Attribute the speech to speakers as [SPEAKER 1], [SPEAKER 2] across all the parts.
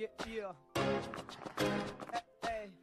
[SPEAKER 1] Yeah. Hey.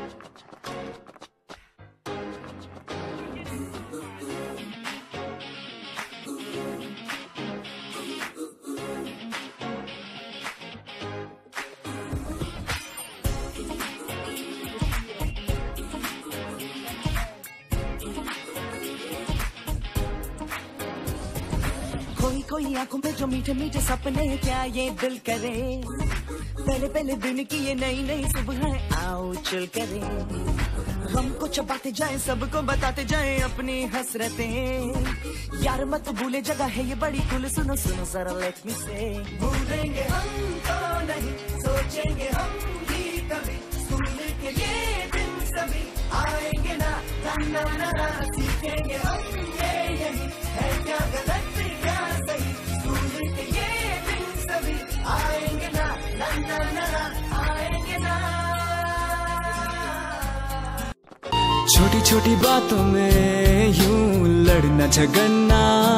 [SPEAKER 2] कोई कोई आंखों पे जो मीठे मीठे सपने, क्या ये दिल करे, पहले पहले दिन की ये नई नई सुबह आओ चल करे, हमको चबाते जाए सबको बताते जाए अपनी हसरतें, यार मत भूले जगह है ये बड़ी कुल, सुनो सुनो जरा लेट मी से, भूलेंगे हम तो नहीं, सोचेंगे हम भी कभी, सुन के ये दिन सभी आएंगे ना, ना ना ना ना, सीखेंगे हम ये यही है क्या गलत क्या सही, सुन के ये दिन सभी आएंगे ना, ना ना ना ना, आएंगे ना।
[SPEAKER 3] छोटी छोटी बातों में यूं लड़ना झगड़ना,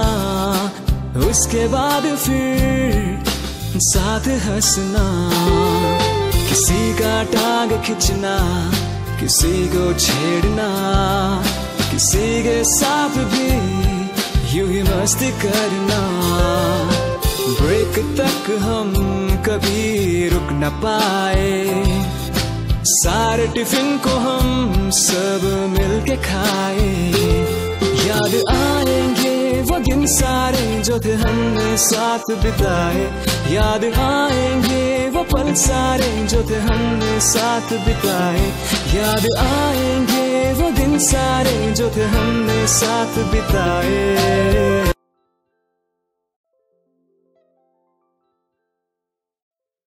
[SPEAKER 3] उसके बाद फिर साथ हंसना, किसी का टांग खींचना, किसी को छेड़ना, किसी के साथ भी यूं ही मस्ती करना, ब्रेक तक हम कभी रुक न पाए, सारे टिफिन को हम सब मिलके खाए, याद आएंगे वो दिन सारे जो थे हमने साथ बिताए, याद आएंगे वो पल सारे जो थे हमने साथ बिताए, याद आएंगे वो दिन सारे जो थे हमने साथ बिताए।